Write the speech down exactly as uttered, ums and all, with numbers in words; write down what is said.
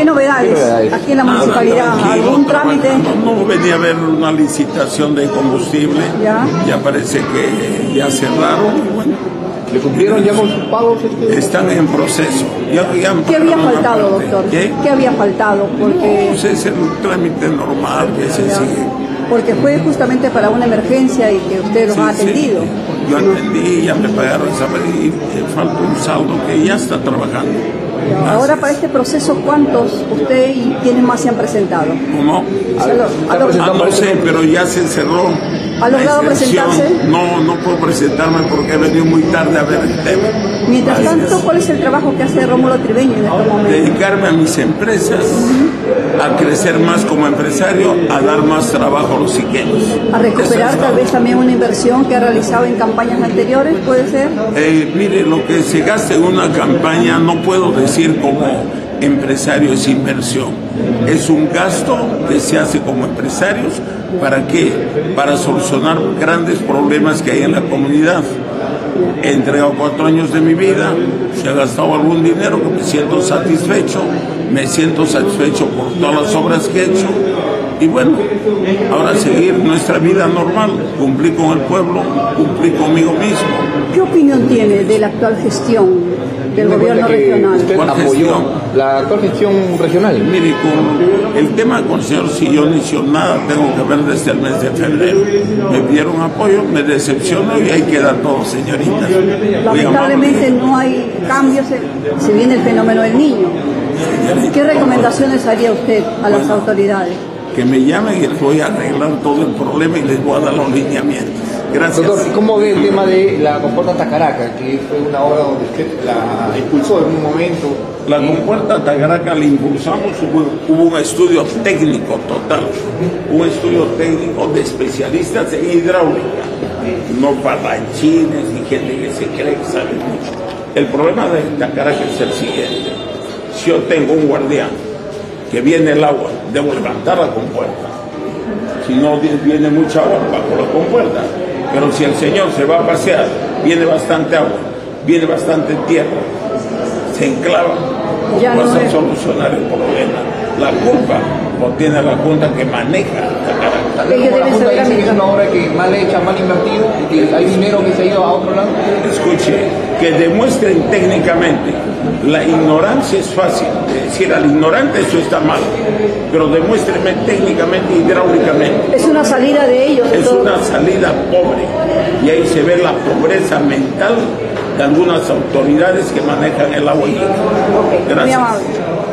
¿Qué novedades, ¿Qué novedades? aquí en la municipalidad? Nada, ¿Algún trámite? No, no venía a haber una licitación de combustible, ya, ya parece que ya cerraron y bueno. ¿Le cumplieron ya con sus pagos? Este? Están en proceso. Ya, ya ¿Qué había faltado, doctor? ¿Qué? ¿Qué había faltado? Porque, Pues es el trámite normal que se ya, sigue. porque fue justamente para una emergencia y que usted los Sí, ha atendido. sí. Yo atendí, ya me pagaron esa vez y eh, falta un saldo que ya está trabajando. Ya, ahora para este proceso, ¿cuántos usted y quiénes más se han presentado? ¿Cómo? ¿Se ha lo- ha lo- Ah, no sé, pero ya se cerró. ¿Ha logrado la extensión. presentarse? No, no puedo presentarme porque he venido muy tarde a ver el tema. Mientras Así tanto, es. ¿cuál es el trabajo que hace Rómulo Tribeño en estos momentos? Dedicarme a mis empresas, a crecer más como empresario, a dar más trabajo a los siqueños. A recuperar Eso es tal todo. vez también una inversión que ha realizado en campañas anteriores, ¿puede ser? Eh, mire, lo que se gasta en una campaña no puedo decir como empresario es inversión. Es un gasto que se hace como empresarios. ¿Para qué? Para solucionar grandes problemas que hay en la comunidad. He entregado cuatro años de mi vida, se ha gastado algún dinero que me siento satisfecho, me siento satisfecho por todas las obras que he hecho. Y bueno, ahora seguir nuestra vida normal, cumplir con el pueblo, cumplir conmigo mismo. ¿Qué opinión tiene de la actual gestión del Me gobierno cuenta que regional? usted ¿Cuál apoyó gestión? la actual gestión regional. Mire, con el tema con el señor Sillón no hizo nada, tengo que ver desde el mes de febrero. Me pidieron apoyo, me decepcionó y ahí queda todo, señoritas. Muy Lamentablemente amable. no hay cambios, se, se viene el fenómeno del niño. ¿Qué recomendaciones haría usted a las Bueno. autoridades? Que me llamen y les voy a arreglar todo el problema y les voy a dar los lineamientos. Gracias. Doctor, ¿y cómo ve el tema de la compuerta Tacaraca, que fue una obra donde usted la impulsó en un momento? La compuerta Tacaraca la impulsamos, hubo, hubo un estudio técnico total, un estudio técnico de especialistas en hidráulica, no parlanchines ni gente que se cree que sabe mucho. El problema de Tacaraca es el siguiente: si yo tengo un guardián que viene el agua, debo levantar la compuerta. Si no viene mucha agua, bajo la compuerta. Pero si el señor se va a pasear, viene bastante agua, viene bastante tierra, se enclava, Ya vas no a es- solucionar el problema. La culpa lo tiene la junta que maneja Tacaraca. Tal vez Ellos como la deben Junta saber dice que es administrar. una obra que mal hecha, mal invertido, y que hay dinero que se ha ido a otro lado. Escuche, que demuestren técnicamente. La ignorancia es fácil, de decir al ignorante eso está mal, pero demuéstrenme técnicamente, hidráulicamente. Es una salida de ellos. de Es todo. una salida pobre y ahí se ve la pobreza mental de algunas autoridades que manejan el agua. Ok, muy Gracias. amable.